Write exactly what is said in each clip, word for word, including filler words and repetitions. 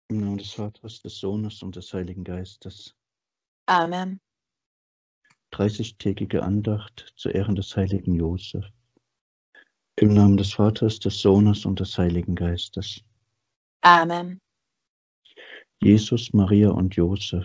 Im Namen des Vaters, des Sohnes und des Heiligen Geistes. Amen. dreißigtägige Andacht zu Ehren des heiligen Josef. Im Namen des Vaters, des Sohnes und des Heiligen Geistes. Amen. Jesus, Maria und Josef.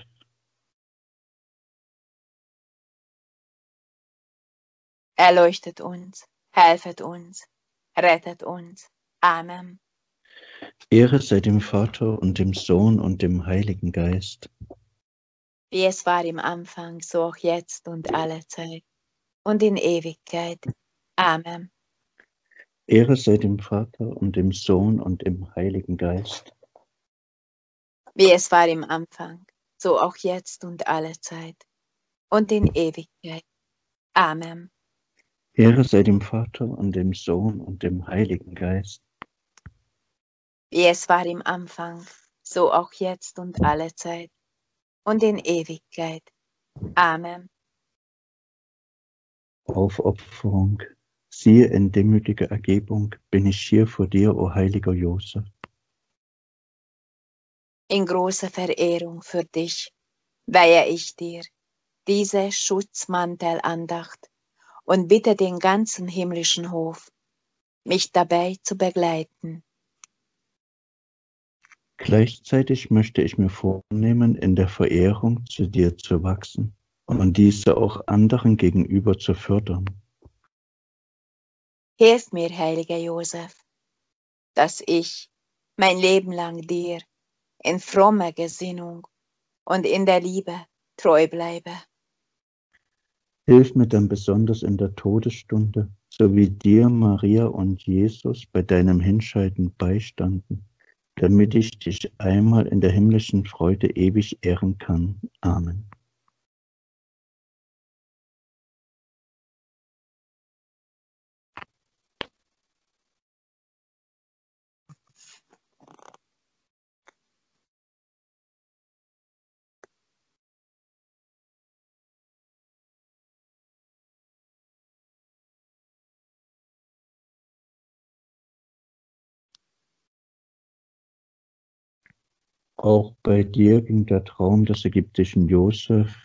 Erleuchtet uns, helfet uns, rettet uns. Amen. Ehre sei dem Vater und dem Sohn und dem Heiligen Geist. Wie es war im Anfang, so auch jetzt und alle Zeit und in Ewigkeit. Amen. Ehre sei dem Vater und dem Sohn und dem Heiligen Geist. Wie es war im Anfang, so auch jetzt und alle Zeit und in Ewigkeit. Amen. Ehre sei dem Vater und dem Sohn und dem Heiligen Geist. Wie es war im Anfang, so auch jetzt und alle Zeit und in Ewigkeit. Amen. Aufopferung. Siehe, in demütiger Ergebung bin ich hier vor dir, o heiliger Josef. In großer Verehrung für dich weihe ich dir diese Schutzmantelandacht und bitte den ganzen himmlischen Hof, mich dabei zu begleiten. Gleichzeitig möchte ich mir vornehmen, in der Verehrung zu dir zu wachsen und diese auch anderen gegenüber zu fördern. Hilf mir, heiliger Josef, dass ich mein Leben lang dir in frommer Gesinnung und in der Liebe treu bleibe. Hilf mir dann besonders in der Todesstunde, so wie dir Maria und Jesus bei deinem Hinscheiden beistanden, damit ich dich einmal in der himmlischen Freude ewig ehren kann. Amen. Auch bei dir ging der Traum des ägyptischen Josef,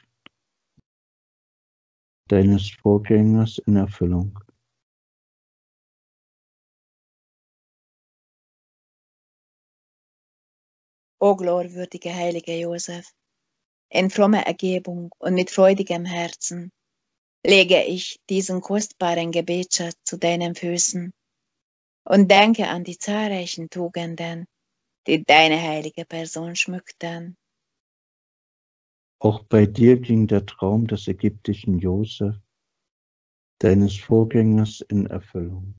deines Vorgängers, in Erfüllung. O glorwürdiger heiliger Josef, in frommer Ergebung und mit freudigem Herzen lege ich diesen kostbaren Gebetsschatz zu deinen Füßen und denke an die zahlreichen Tugenden, die deine heilige Person schmückten. Auch bei dir ging der Traum des ägyptischen Josef, deines Vorgängers, in Erfüllung.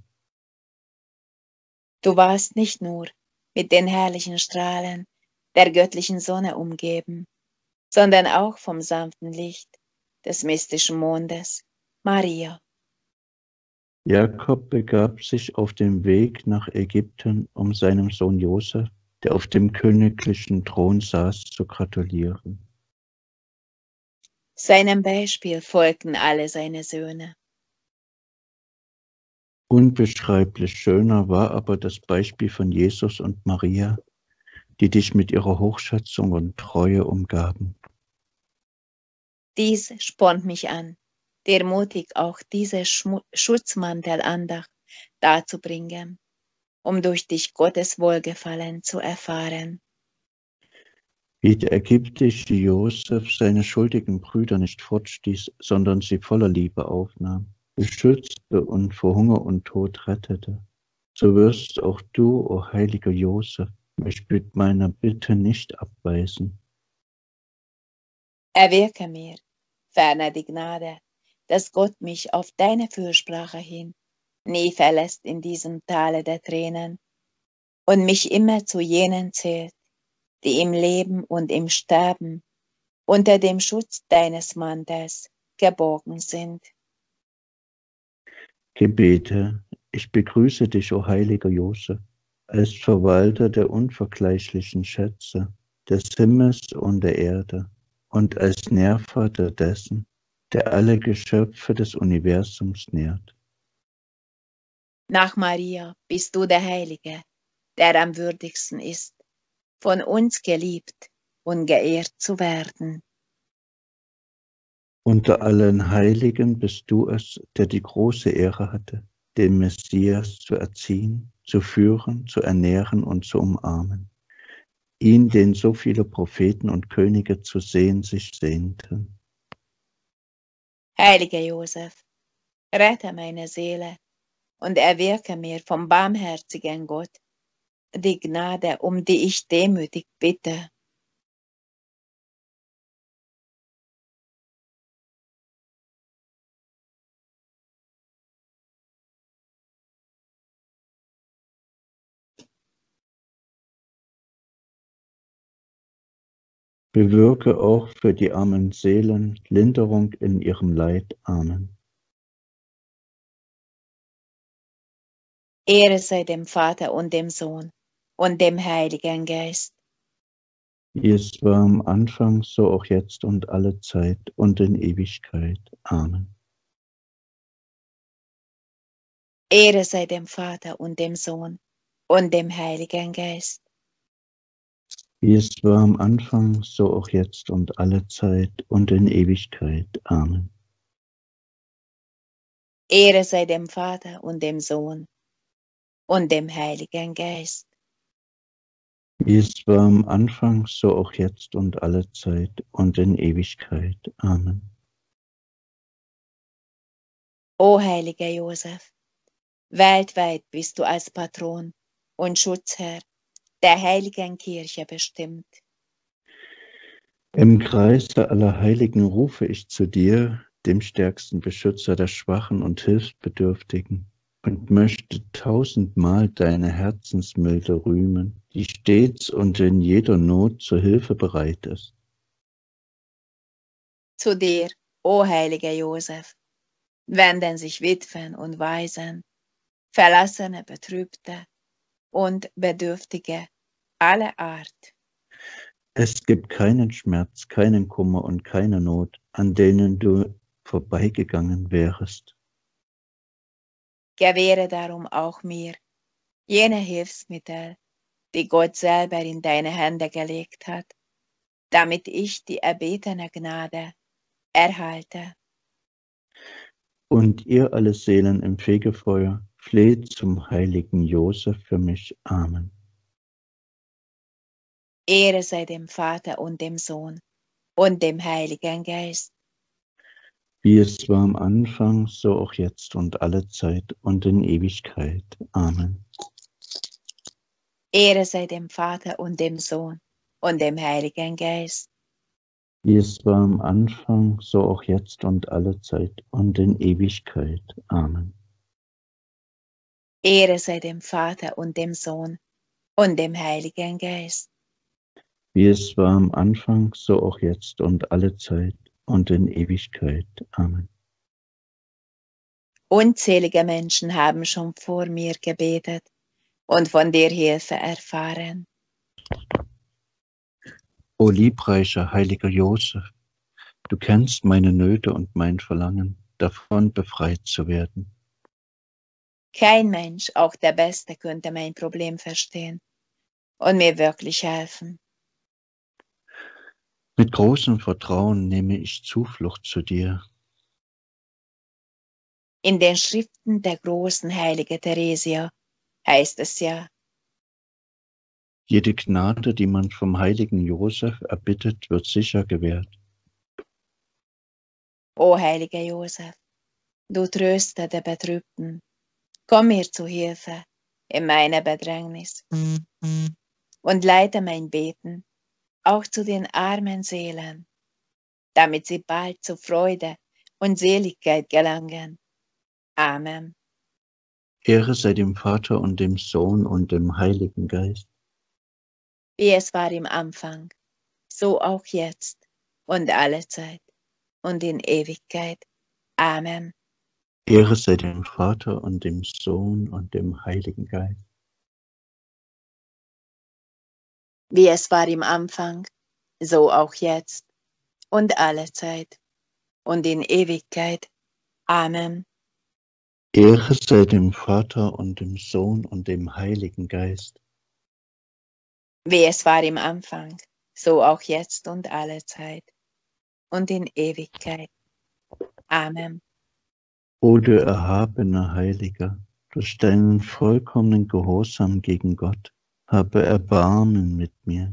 Du warst nicht nur mit den herrlichen Strahlen der göttlichen Sonne umgeben, sondern auch vom sanften Licht des mystischen Mondes, Maria. Jakob begab sich auf den Weg nach Ägypten, um seinem Sohn Josef, der auf dem königlichen Thron saß, zu gratulieren. Seinem Beispiel folgten alle seine Söhne. Unbeschreiblich schöner war aber das Beispiel von Jesus und Maria, die dich mit ihrer Hochschätzung und Treue umgaben. Dies spornt mich an, dir mutig auch diese Schmu- Schutzmantelandacht darzubringen, um durch dich Gottes Wohlgefallen zu erfahren. Wie der ägyptische Josef seine schuldigen Brüder nicht fortstieß, sondern sie voller Liebe aufnahm, beschützte und vor Hunger und Tod rettete, so wirst auch du, o heiliger Josef, mich mit meiner Bitte nicht abweisen. Erwirke mir ferner die Gnade, dass Gott mich auf deine Fürsprache hin nie verlässt in diesem Tale der Tränen und mich immer zu jenen zählt, die im Leben und im Sterben unter dem Schutz deines Mantels geborgen sind. Gebete. Ich begrüße dich, o heiliger Josef, als Verwalter der unvergleichlichen Schätze des Himmels und der Erde und als Nährvater dessen, der alle Geschöpfe des Universums nährt. Nach Maria bist du der Heilige, der am würdigsten ist, von uns geliebt und geehrt zu werden. Unter allen Heiligen bist du es, der die große Ehre hatte, den Messias zu erziehen, zu führen, zu ernähren und zu umarmen. Ihn, den so viele Propheten und Könige zu sehen sich sehnten. Heiliger Josef, rette meine Seele und erwirke mir vom barmherzigen Gott die Gnade, um die ich demütig bitte. Bewirke auch für die armen Seelen Linderung in ihrem Leid. Amen. Ehre sei dem Vater und dem Sohn und dem Heiligen Geist. Wie es war am Anfang, so auch jetzt und alle Zeit und in Ewigkeit. Amen. Ehre sei dem Vater und dem Sohn und dem Heiligen Geist. Wie es war am Anfang, so auch jetzt und alle Zeit und in Ewigkeit. Amen. Ehre sei dem Vater und dem Sohn und dem Heiligen Geist. Wie es war am Anfang, so auch jetzt und alle Zeit und in Ewigkeit. Amen. O heiliger Josef, weltweit bist du als Patron und Schutzherr der heiligen Kirche bestimmt. Im Kreise aller Heiligen rufe ich zu dir, dem stärksten Beschützer der Schwachen und Hilfsbedürftigen, und möchte tausendmal deine Herzensmilde rühmen, die stets und in jeder Not zur Hilfe bereit ist. Zu dir, o heiliger Josef, wenden sich Witwen und Waisen, Verlassene, Betrübte und Bedürftige aller Art. Es gibt keinen Schmerz, keinen Kummer und keine Not, an denen du vorbeigegangen wärest. Gewähre darum auch mir jene Hilfsmittel, die Gott selber in deine Hände gelegt hat, damit ich die erbetene Gnade erhalte. Und ihr alle Seelen im Fegefeuer, fleht zum heiligen Josef für mich. Amen. Ehre sei dem Vater und dem Sohn und dem Heiligen Geist. Wie es war am Anfang, so auch jetzt und alle Zeit und in Ewigkeit. Amen. Ehre sei dem Vater und dem Sohn und dem Heiligen Geist. Wie es war am Anfang, so auch jetzt und alle Zeit und in Ewigkeit. Amen. Ehre sei dem Vater und dem Sohn und dem Heiligen Geist. Wie es war am Anfang, so auch jetzt und alle Zeit und in Ewigkeit. Amen. Unzählige Menschen haben schon vor mir gebetet und von dir Hilfe erfahren. O liebreicher heiliger Josef, du kennst meine Nöte und mein Verlangen, davon befreit zu werden. Kein Mensch, auch der Beste, könnte mein Problem verstehen und mir wirklich helfen. Mit großem Vertrauen nehme ich Zuflucht zu dir. In den Schriften der großen Heilige Theresia heißt es ja: Jede Gnade, die man vom heiligen Josef erbittet, wird sicher gewährt. O heiliger Josef, du Tröster der Betrübten, komm mir zu Hilfe in meiner Bedrängnis und leite mein Beten auch zu den armen Seelen, damit sie bald zu Freude und Seligkeit gelangen. Amen. Ehre sei dem Vater und dem Sohn und dem Heiligen Geist. Wie es war im Anfang, so auch jetzt und alle Zeit und in Ewigkeit. Amen. Ehre sei dem Vater und dem Sohn und dem Heiligen Geist. Wie es war im Anfang, so auch jetzt und alle Zeit und in Ewigkeit. Amen. Ehre sei dem Vater und dem Sohn und dem Heiligen Geist. wie es war im Anfang, so auch jetzt und alle Zeit und in Ewigkeit. Amen. O du erhabener Heiliger, durch deinen vollkommenen Gehorsam gegen Gott, habe Erbarmen mit mir.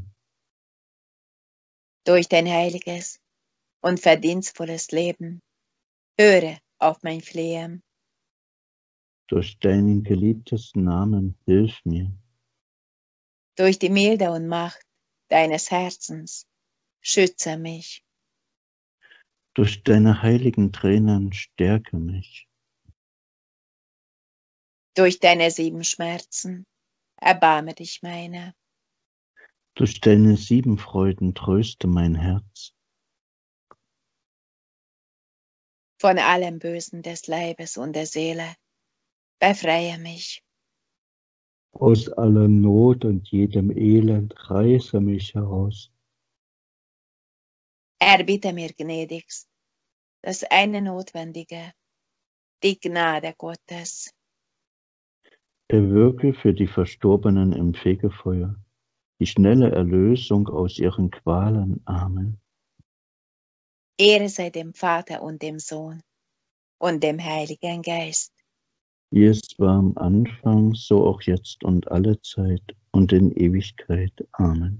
Durch dein heiliges und verdienstvolles Leben, höre auf mein Flehen. Durch deinen geliebtesten Namen hilf mir. Durch die Milde und Macht deines Herzens, schütze mich. Durch deine heiligen Tränen stärke mich. Durch deine sieben Schmerzen, erbarme dich meiner. Durch deine sieben Freuden tröste mein Herz. Von allem Bösen des Leibes und der Seele, befreie mich. Aus aller Not und jedem Elend reiße mich heraus. Erbitte mir gnädigst das eine Notwendige, die Gnade Gottes. Erwirke für die Verstorbenen im Fegefeuer die schnelle Erlösung aus ihren Qualen. Amen. Ehre sei dem Vater und dem Sohn und dem Heiligen Geist. Wie es war am Anfang, so auch jetzt und alle Zeit und in Ewigkeit. Amen.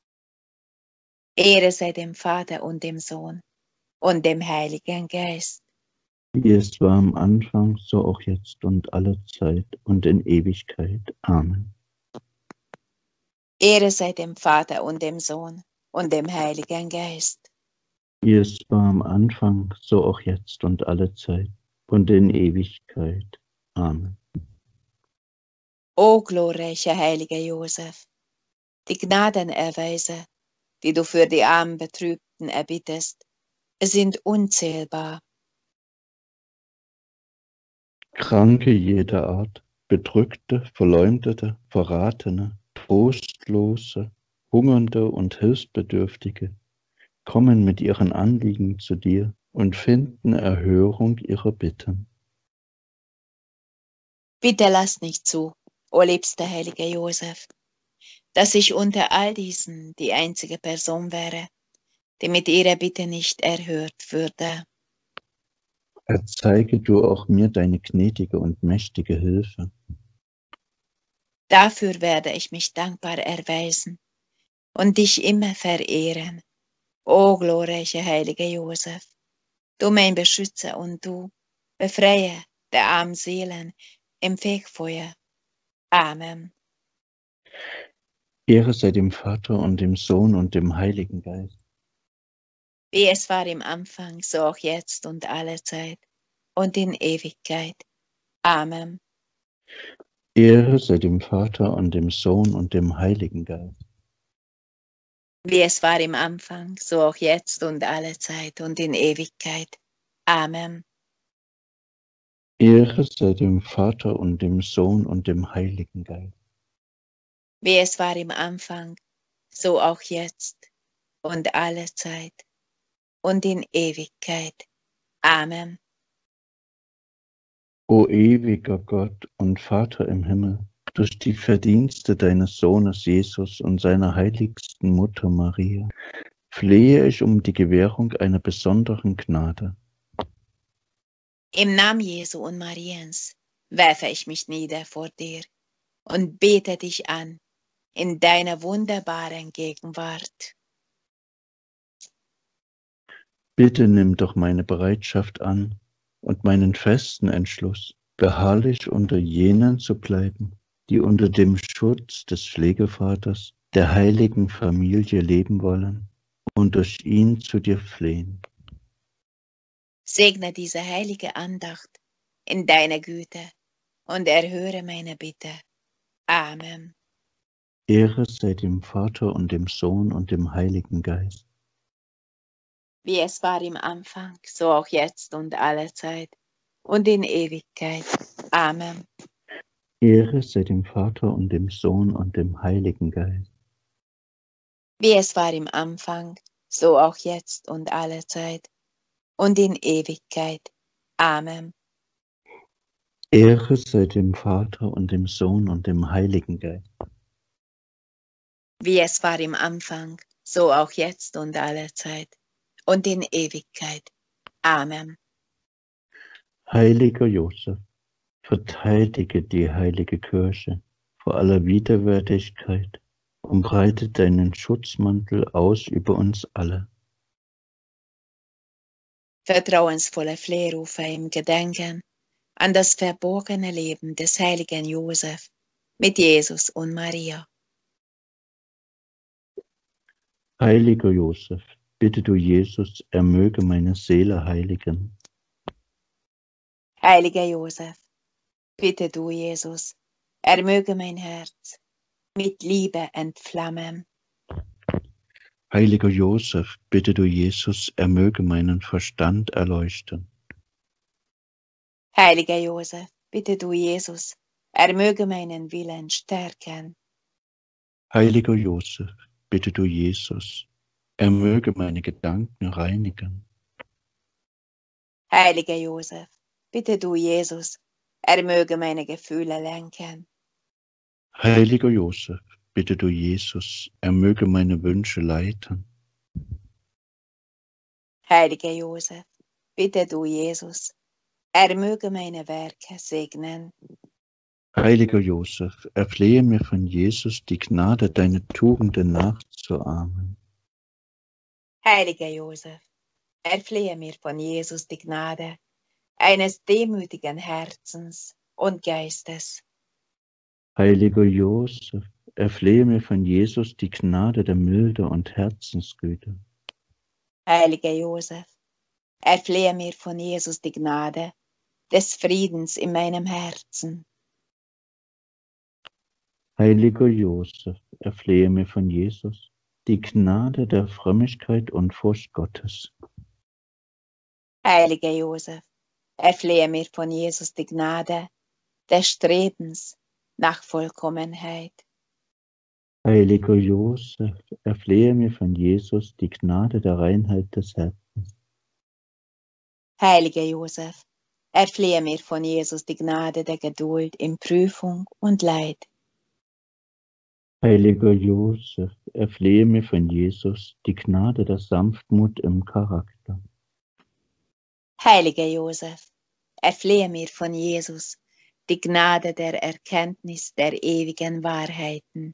Ehre sei dem Vater und dem Sohn und dem Heiligen Geist. Wie es war am Anfang, so auch jetzt und alle Zeit und in Ewigkeit. Amen. Ehre sei dem Vater und dem Sohn und dem Heiligen Geist. Wie es war am Anfang, so auch jetzt und alle Zeit und in Ewigkeit. Amen. O glorreicher heiliger Josef, die Gnadenerweise, die du für die armen Betrübten erbittest, sind unzählbar. Kranke jeder Art, Bedrückte, Verleumdete, Verratene, Trostlose, Hungernde und Hilfsbedürftige kommen mit ihren Anliegen zu dir und finden Erhörung ihrer Bitten. Bitte lass nicht zu, o liebster heiliger Josef, dass ich unter all diesen die einzige Person wäre, die mit ihrer Bitte nicht erhört würde. Erzeige du auch mir deine gnädige und mächtige Hilfe. Dafür werde ich mich dankbar erweisen und dich immer verehren, o glorreicher heiliger Josef, du mein Beschützer und du, Befreier der armen Seelen im Fegfeuer. Amen. Ehre sei dem Vater und dem Sohn und dem Heiligen Geist. Wie es war im Anfang, so auch jetzt und alle Zeit und in Ewigkeit. Amen. Ehre sei dem Vater und dem Sohn und dem Heiligen Geist. Wie es war im Anfang, so auch jetzt und alle Zeit und in Ewigkeit. Amen. Ehre sei dem Vater und dem Sohn und dem Heiligen Geist. Wie es war im Anfang, so auch jetzt und alle Zeit und in Ewigkeit. Amen. O ewiger Gott und Vater im Himmel, durch die Verdienste deines Sohnes Jesus und seiner heiligsten Mutter Maria, flehe ich um die Gewährung einer besonderen Gnade. Im Namen Jesu und Mariens werfe ich mich nieder vor dir und bete dich an in deiner wunderbaren Gegenwart. Bitte nimm doch meine Bereitschaft an und meinen festen Entschluss, beharrlich unter jenen zu bleiben, die unter dem Schutz des Pflegevaters der heiligen Familie leben wollen und durch ihn zu dir flehen. Segne diese heilige Andacht in deiner Güte und erhöre meine Bitte. Amen. Ehre sei dem Vater und dem Sohn und dem Heiligen Geist. Wie es war im Anfang, so auch jetzt und alle Zeit und in Ewigkeit. Amen. Ehre sei dem Vater und dem Sohn und dem Heiligen Geist. Wie es war im Anfang, so auch jetzt und alle Zeit und in Ewigkeit. Amen. Ehre sei dem Vater und dem Sohn und dem Heiligen Geist. wie es war im Anfang, so auch jetzt und alle Zeit und in Ewigkeit. Amen. Heiliger Josef, verteidige die heilige Kirche vor aller Widerwärtigkeit und breite deinen Schutzmantel aus über uns alle. Vertrauensvolle Flehrufe im Gedenken an das verborgene Leben des heiligen Josef mit Jesus und Maria. Heiliger Josef, bitte du Jesus, er möge meine Seele heiligen. Heiliger Josef, bitte du Jesus, er möge mein Herz mit Liebe entflammen. Heiliger Josef, bitte du Jesus, er möge meinen Verstand erleuchten. Heiliger Josef, bitte du Jesus, er möge meinen Willen stärken. Heiliger Josef, bitte du Jesus, er möge meine Gedanken reinigen. Heiliger Josef, bitte du Jesus, er möge meine Gefühle lenken. Heiliger Josef, bitte du Jesus, er möge meine Wünsche leiten. Heiliger Josef, bitte du Jesus, er möge meine Werke segnen. Heiliger Josef, erflehe mir von Jesus die Gnade, deine Tugenden nachzuahmen. Heiliger Josef, erflehe mir von Jesus die Gnade eines demütigen Herzens und Geistes. Heiliger Josef, erflehe mir von Jesus die Gnade der Milde und Herzensgüte. Heiliger Josef, erflehe mir von Jesus die Gnade des Friedens in meinem Herzen. Heiliger Josef, erflehe mir von Jesus die Gnade der Frömmigkeit und Furcht Gottes. Heiliger Josef, erflehe mir von Jesus die Gnade des Strebens nach Vollkommenheit. Heiliger Josef, erflehe mir von Jesus die Gnade der Reinheit des Herzens. Heiliger Josef, erflehe mir von Jesus die Gnade der Geduld in Prüfung und Leid. Heiliger Josef, erflehe mir von Jesus die Gnade der Sanftmut im Charakter. Heiliger Josef, erflehe mir von Jesus die Gnade der Erkenntnis der ewigen Wahrheiten.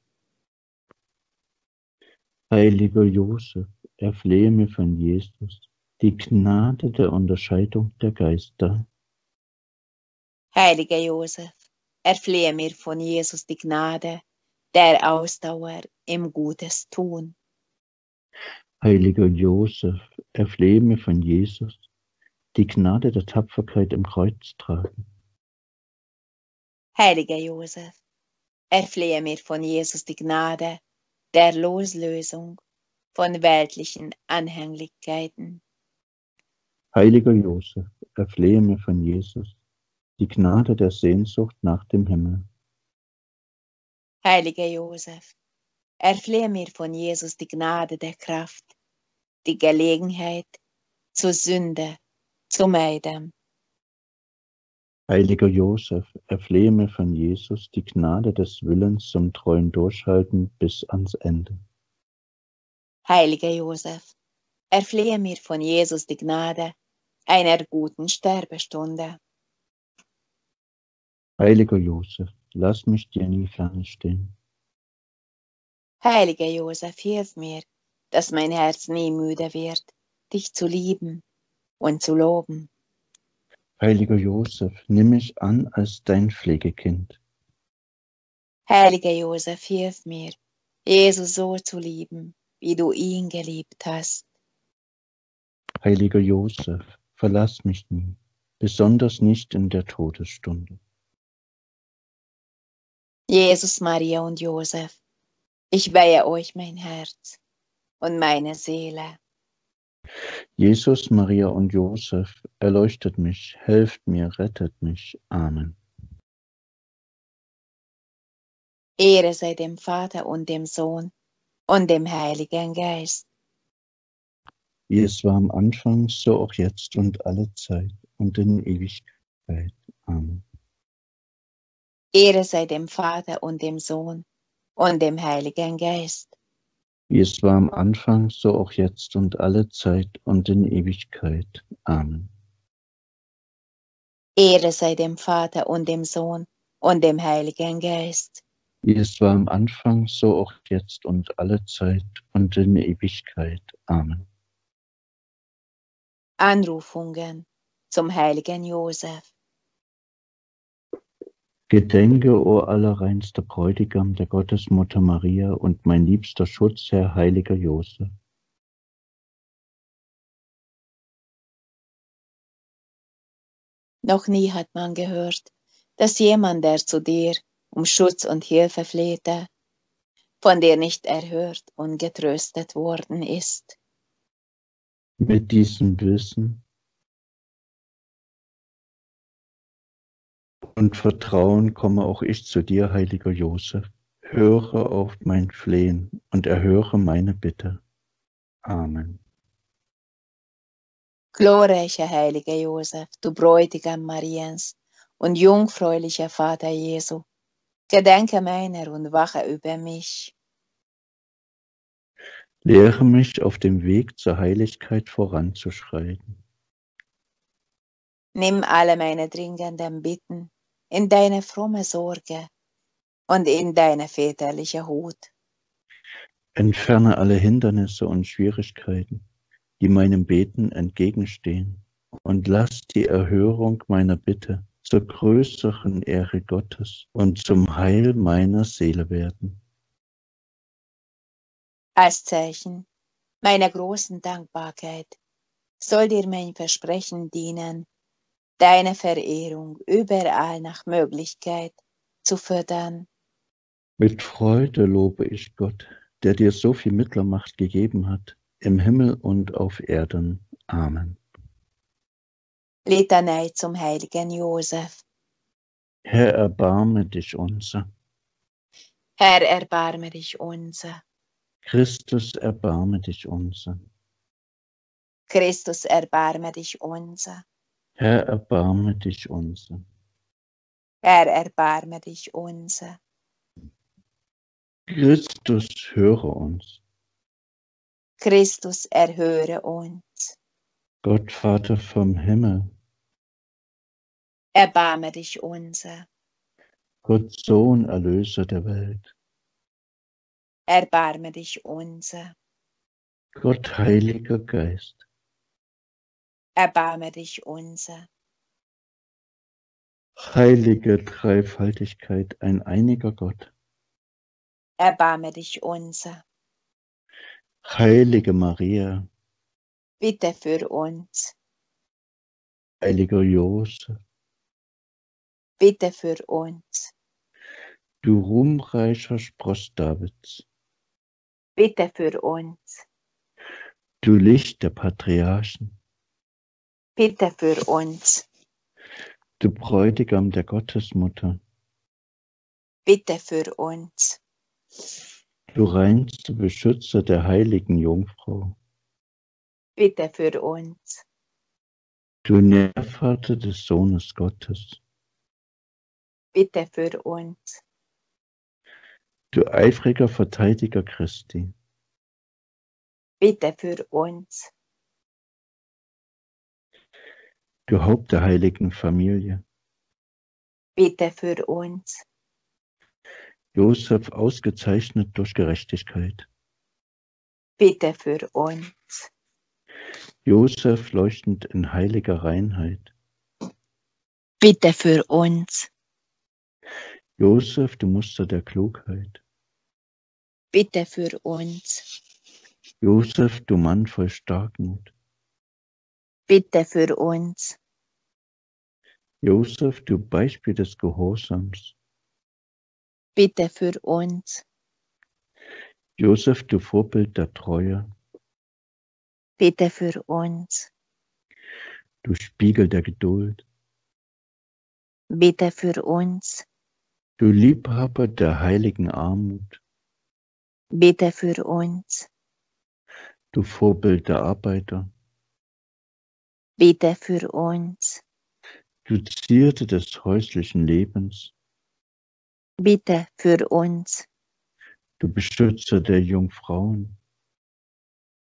Heiliger Josef, erflehe mir von Jesus die Gnade der Unterscheidung der Geister. Heiliger Josef, erflehe mir von Jesus die Gnade der Ausdauer im Gutes tun. Heiliger Josef, erflehe mir von Jesus die Gnade der Tapferkeit im Kreuztragen. Heiliger Josef, erflehe mir von Jesus die Gnade der Loslösung von weltlichen Anhänglichkeiten. Heiliger Josef, erflehe mir von Jesus die Gnade der Sehnsucht nach dem Himmel. Heiliger Josef, erflehe mir von Jesus die Gnade der Kraft, die Gelegenheit zur Sünde zu meiden. Heiliger Josef, erflehe mir von Jesus die Gnade des Willens zum treuen Durchhalten bis ans Ende. Heiliger Josef, erflehe mir von Jesus die Gnade einer guten Sterbestunde. Heiliger Josef, lass mich dir nie ferne stehen. Heiliger Josef, hilf mir, dass mein Herz nie müde wird, dich zu lieben und zu loben. Heiliger Josef, nimm mich an als dein Pflegekind. Heiliger Josef, hilf mir, Jesus so zu lieben, wie du ihn geliebt hast. Heiliger Josef, verlass mich nie, besonders nicht in der Todesstunde. Jesus, Maria und Josef, ich weihe euch mein Herz und meine Seele. Jesus, Maria und Josef, erleuchtet mich, helft mir, rettet mich. Amen. Ehre sei dem Vater und dem Sohn und dem Heiligen Geist. Wie es war am Anfang, so auch jetzt und alle Zeit und in Ewigkeit. Amen. Ehre sei dem Vater und dem Sohn und dem Heiligen Geist. wie es war am Anfang, so auch jetzt und alle Zeit und in Ewigkeit. Amen. Ehre sei dem Vater und dem Sohn und dem Heiligen Geist. Wie es war am Anfang, so auch jetzt und alle Zeit und in Ewigkeit. Amen. Anrufungen zum heiligen Josef. Gedenke, o allerreinster Bräutigam der Gottesmutter Maria und mein liebster Schutzherr, heiliger Josef. Noch nie hat man gehört, dass jemand, der zu dir um Schutz und Hilfe flehte, von dir nicht erhört und getröstet worden ist. Mit diesem Wissen und Vertrauen komme auch ich zu dir, heiliger Josef. Höre auf mein Flehen und erhöre meine Bitte. Amen. Glorreicher heiliger Josef, du Bräutigam Mariens und jungfräulicher Vater Jesu, gedenke meiner und wache über mich. Lehre mich, auf dem Weg zur Heiligkeit voranzuschreiten. Nimm alle meine dringenden Bitten in deine fromme Sorge und in deine väterliche Hut. Entferne alle Hindernisse und Schwierigkeiten, die meinem Beten entgegenstehen, und lass die Erhörung meiner Bitte zur größeren Ehre Gottes und zum Heil meiner Seele werden. Als Zeichen meiner großen Dankbarkeit soll dir mein Versprechen dienen, deine Verehrung überall nach Möglichkeit zu fördern. Mit Freude lobe ich Gott, der dir so viel Mittlermacht gegeben hat, im Himmel und auf Erden. Amen. Litanei zum heiligen Josef. Herr, erbarme dich unser. Herr, erbarme dich unser. Christus, erbarme dich unser. Christus, erbarme dich unser. Herr, erbarme dich unser. Herr, erbarme dich unser. Christus, höre uns. Christus, erhöre uns. Gott, Vater vom Himmel. Erbarme dich unser. Gott, Sohn, Erlöser der Welt. Erbarme dich unser. Gott, Heiliger Geist. Erbarme dich unser. Heilige Dreifaltigkeit, ein einiger Gott. Erbarme dich unser. Heilige Maria. Bitte für uns. Heiliger Josef. Bitte für uns. Du ruhmreicher Spross Davids. Bitte für uns. Du Licht der Patriarchen. Bitte für uns. Du Bräutigam der Gottesmutter. Bitte für uns. Du reinste Beschützer der heiligen Jungfrau. Bitte für uns. Du Nährvater des Sohnes Gottes. Bitte für uns. Du eifriger Verteidiger Christi. Bitte für uns. Du Haupt der heiligen Familie. Bitte für uns. Josef, ausgezeichnet durch Gerechtigkeit. Bitte für uns. Josef, leuchtend in heiliger Reinheit. Bitte für uns. Josef, du Muster der Klugheit. Bitte für uns. Josef, du Mann voll Starkmut. Bitte für uns. Josef, du Beispiel des Gehorsams. Bitte für uns. Josef, du Vorbild der Treue. Bitte für uns. Du Spiegel der Geduld. Bitte für uns. Du Liebhaber der heiligen Armut. Bitte für uns. Du Vorbild der Arbeiter. Bitte für uns. Du Zierde des häuslichen Lebens. Bitte für uns. Du Beschützer der Jungfrauen.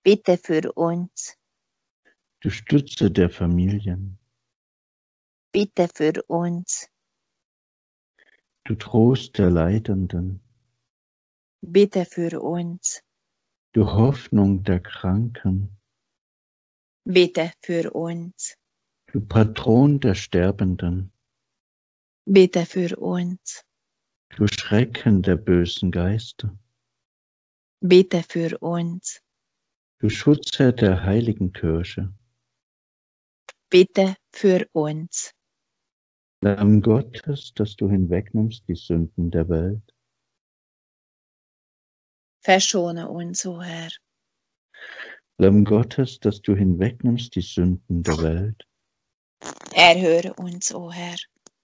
bitte für uns, Du Stütze der Familien, bitte für uns, du Trost der Leidenden, bitte für uns, du Hoffnung der Kranken, bitte für uns, du Patron der Sterbenden, bitte für uns, du Schrecken der bösen Geister, bitte für uns, du Schutzherr der heiligen Kirche, bitte für uns. Lamm Gottes, dass du hinwegnimmst die Sünden der Welt. Verschone uns, o Herr. Lamm Gottes, dass du hinwegnimmst die Sünden der Welt. Erhöre uns, o Herr.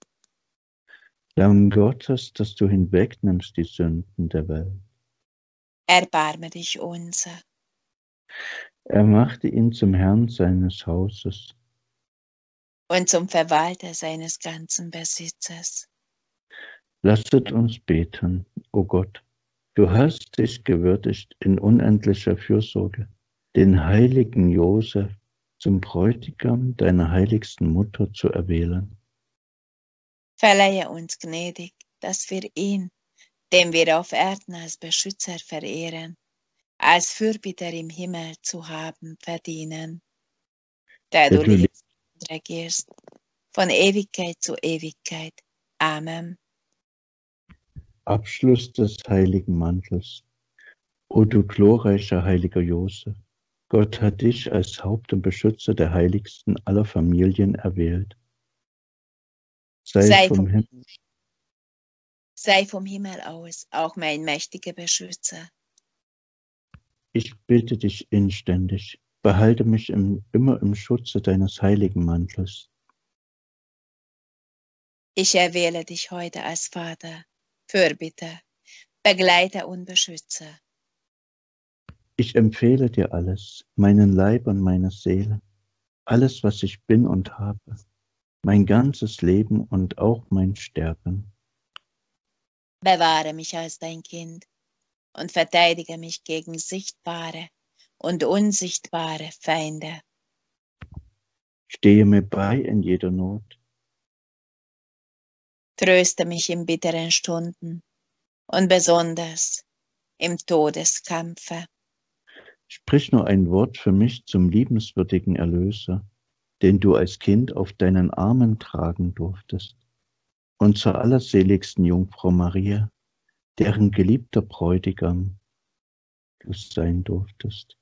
Lamm Gottes, dass du hinwegnimmst die Sünden der Welt. Erbarme dich unser. Er machte ihn zum Herrn seines Hauses Und zum Verwalter seines ganzen Besitzes. Lasset uns beten, o Gott, du hast dich gewürdigt in unendlicher Fürsorge, den heiligen Josef zum Bräutigam deiner heiligsten Mutter zu erwählen. Verleihe uns gnädig, dass wir ihn, den wir auf Erden als Beschützer verehren, als Fürbitter im Himmel zu haben verdienen, der Der du du lebst und regierst, von Ewigkeit zu Ewigkeit. Amen. Abschluss des heiligen Mantels. O du glorreicher heiliger Josef, Gott hat dich als Haupt und Beschützer der heiligsten aller Familien erwählt. Sei, Sei vom vom, Himmel, sei vom Himmel aus auch mein mächtiger Beschützer. ich bitte dich inständig, behalte mich im, immer im Schutze deines heiligen Mantels. Ich erwähle dich heute als Vater, Fürbitter, Begleiter und Beschützer. Ich empfehle dir alles, meinen Leib und meine Seele, alles, was ich bin und habe, mein ganzes Leben und auch mein Sterben. Bewahre mich als dein Kind und verteidige mich gegen sichtbare und unsichtbare Feinde. Stehe mir bei in jeder Not, Tröste mich in bitteren Stunden und besonders im Todeskampfe. sprich nur ein Wort für mich zum liebenswürdigen Erlöser, den du als Kind auf deinen Armen tragen durftest, und zur allerseligsten Jungfrau Maria, deren geliebter Bräutigam du sein durftest.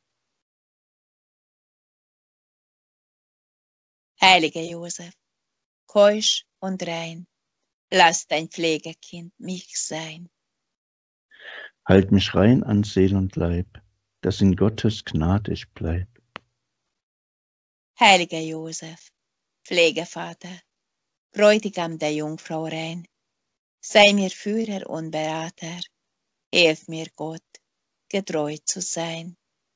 Heiliger Josef, keusch und rein, lass dein Pflegekind mich sein. Halt mich rein an Seel und Leib, dass in Gottes Gnade ich bleib. Heiliger Josef, Pflegevater, Bräutigam der Jungfrau rein, sei mir Führer und Berater, hilf mir Gott, getreu zu sein.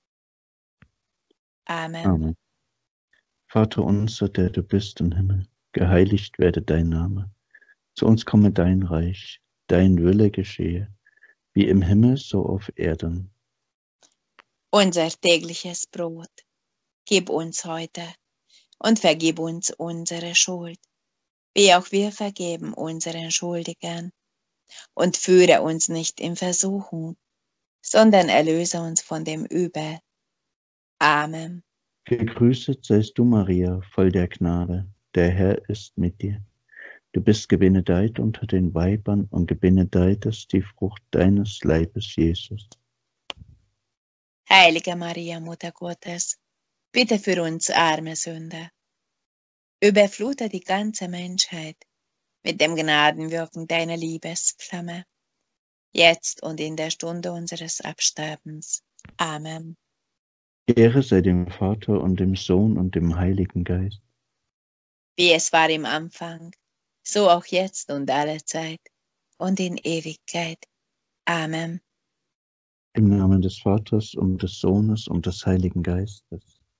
Amen. Amen. Vater unser, der du bist im Himmel, geheiligt werde dein Name. Zu uns komme dein Reich, dein Wille geschehe, wie im Himmel so auf Erden. Unser tägliches Brot, gib uns heute und vergib uns unsere Schuld, wie auch wir vergeben unseren Schuldigern. Und führe uns nicht in Versuchung, sondern erlöse uns von dem Übel. Amen. Gegrüßet seist du, Maria, voll der Gnade, der Herr ist mit dir. Du bist gebenedeit unter den Weibern und gebenedeit ist die Frucht deines Leibes, Jesus. Heilige Maria, Mutter Gottes, bitte für uns arme Sünder. Überflute die ganze Menschheit mit dem Gnadenwirken deiner Liebesflamme, jetzt und in der Stunde unseres Absterbens. Amen. Ehre sei dem Vater und dem Sohn und dem Heiligen Geist. Wie es war im Anfang, so auch jetzt und alle Zeit und in Ewigkeit. Amen. Im Namen des Vaters und des Sohnes und des Heiligen Geistes.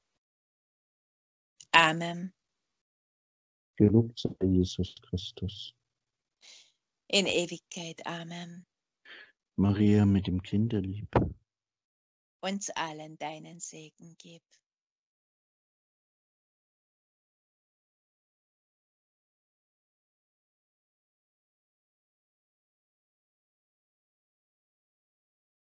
Amen. Gelobt sei Jesus Christus. In Ewigkeit. Amen. Maria mit dem Kinderlieb. uns allen deinen Segen gib.